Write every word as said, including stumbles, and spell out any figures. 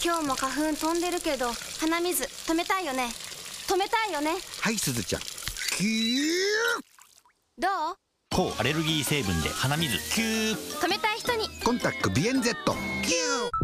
今日も花粉飛んでるけど鼻水止めたいよね。止めたいよね。 はい、すずちゃん。キュー。 どう？ 抗アレルギー成分で鼻水キュー。 止めたい人にコンタックビエンゼット。キュー。